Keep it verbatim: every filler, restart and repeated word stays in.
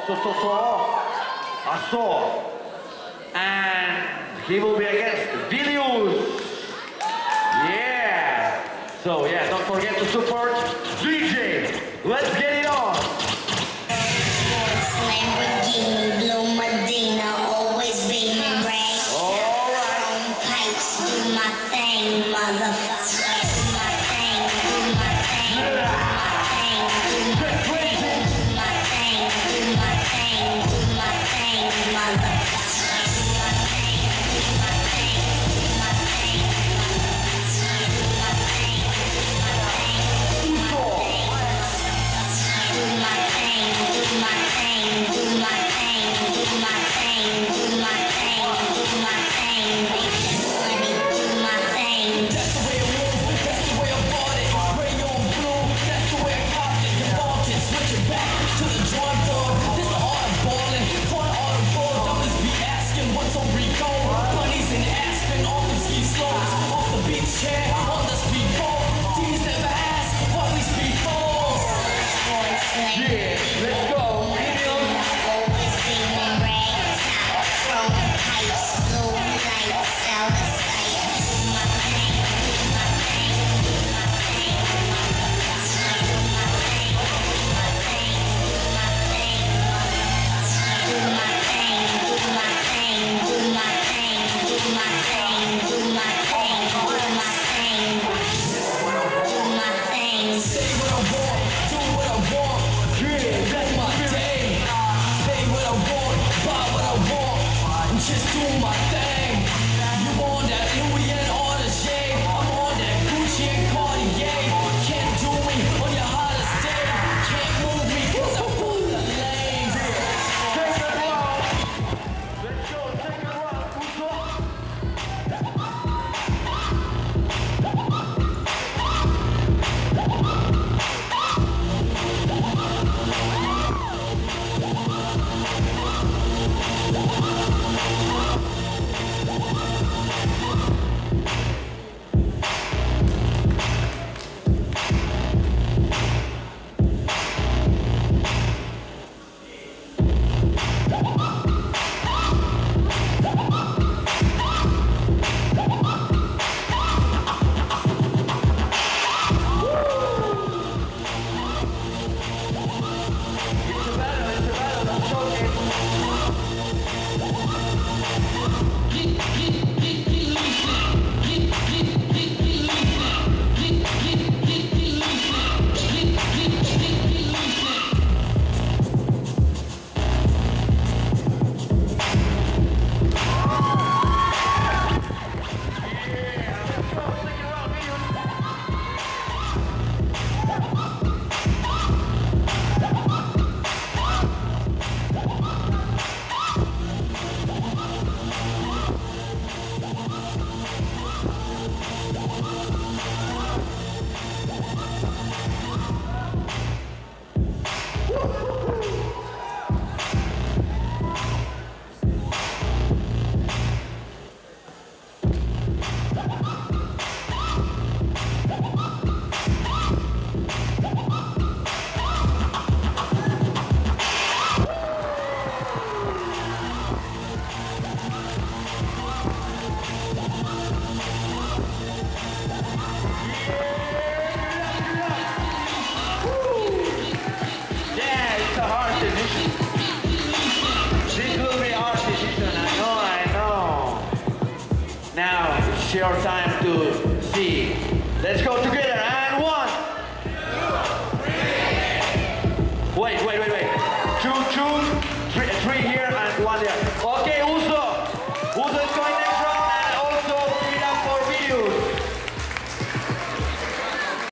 so, so, so, a so. And he will be against Vilius. Yeah. So yeah, don't forget to support D J. Let's get it on. Lamborghini, Blue Medina, always beaming bright. All right. Pipes, do my thing, motherfucker. Do my thing, do my thing, do my thing, do my thing, do my thing, do my thing, do my thing, motherfucker. Now it's your time to see. Let's go together.